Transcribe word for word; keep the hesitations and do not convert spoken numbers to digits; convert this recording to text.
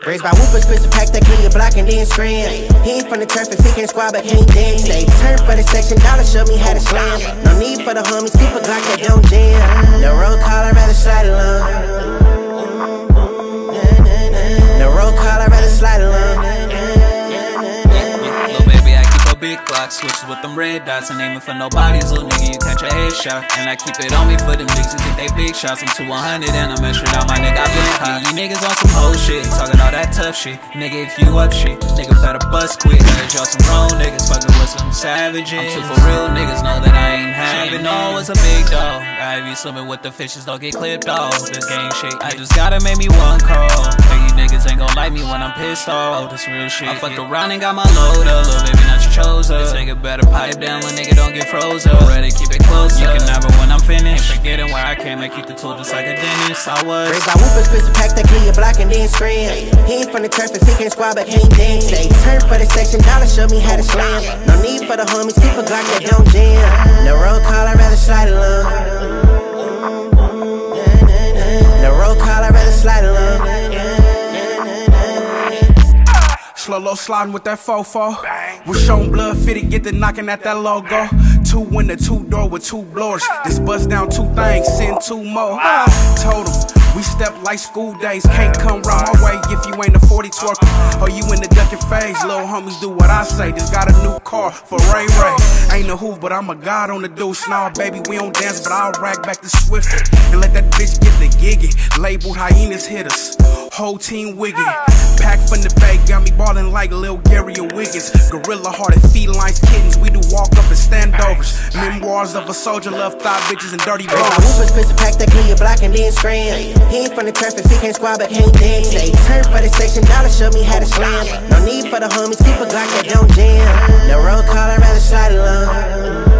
Raised by whoopers, Chris pack that clean your block and then scram. He ain't from the turf, if he can't squad, but can't dance. They turn for the section, dollar show me how to slam. No need for the homies, keep a Glock that don't jam. No roll call, I'd rather slide along. No roll call, I'd rather slide along. Big Glock, switches with them red dots. And aiming for nobody's little nigga, you catch a headshot. And I keep it on me for them niggas who get they big shots. I'm two one hundred and I'm measuring out my nigga, I been hot. You niggas on some whole shit, talking all that tough shit. Nigga, if you up shit, nigga better bust quick. Heard y'all some grown niggas fucking with some savages. I'm too for real niggas, know that I ain't having no. It's a big dog, I be swimming with the fishes, don't get clipped off. This game shit, I just gotta make me one call. Hey, you niggas ain't gon' like me when I'm pissed off. This real shit, I fucked around and got my load up. Little baby, not your chose. This nigga better pipe down when nigga don't get froze up. Ready, keep it close. You can never when I'm finished. Ain't forgetting where I came, I keep the tool just like a dentist. I was raised by whoopers, Chris pack that clean your block and then scram. He ain't from the turf, if he can't squad, but can't dance. They turn for the section, dollar show me how to slam. No need for the homies, keep a Glock that don't jam. No roll call, I'd rather slide along. No roll call, I'd rather slide along. Slow low sliding with that fofo. We're showing blood fitted, get the knocking at that logo. Two window, two door with two blowers. This bust down two things, send two more. Told 'em, we step like school days. Can't come round my way if you ain't a forty twerker. Or you in the ducking phase, little homies do what I say. Just got a new car for Ray Ray. Ain't no hoof, but I'm a god on the deuce. Nah, baby, we don't dance, but I'll rag back the Swiffer. And let that bitch get the giggy. Labeled hyenas hit us, whole team wiggy. Pack from the bay, got me ballin' like Lil Gary or Wiggins. Gorilla hearted felines, kittens, we do walk up and standovers. Memoirs of a soldier, love thigh bitches and dirty balls. Whoopers, Chris pack that clean your block and then scram. He ain't from the turf, if he can't squad, but can't dance. They turn for the section, dollar show me how to slam. No need for the homies, keep a Glock that don't jam. No roll call, I'd rather slide along.